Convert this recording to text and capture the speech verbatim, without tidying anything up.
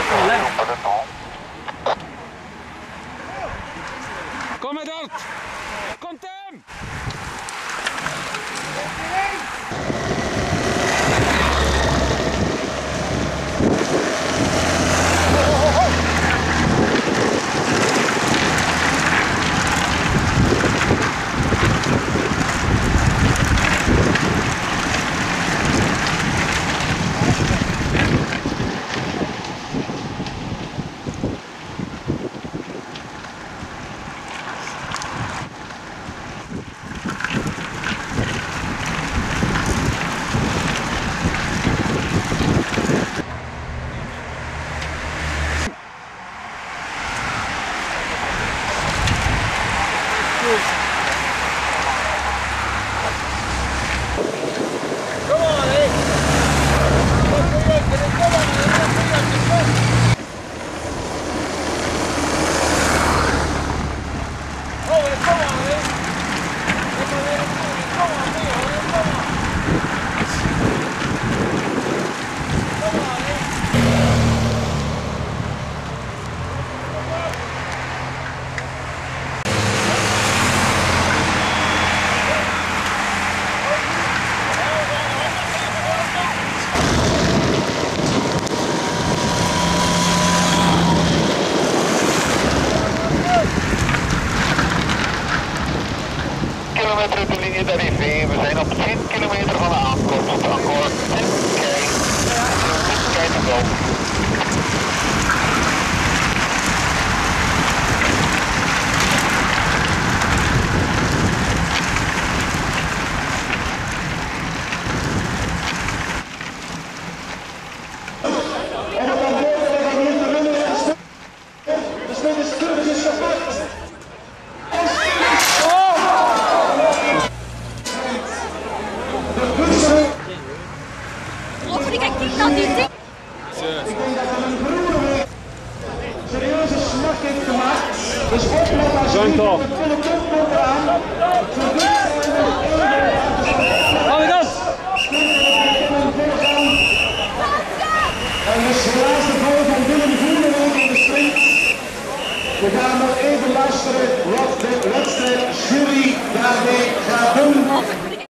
Kom met dat! Komt hem! Kilometer de linie d'arrivée, we zijn op tien kilometer van de aankomst. Akkoord, oké. Kijk te go. Serieuze slag heeft gemaakt. De sportploeg als je niet op de peloton komt eraan. Gaan we dan! En dus helaas de val van Willem Groenewegen in de sprint. We gaan nog even luisteren wat de wedstrijd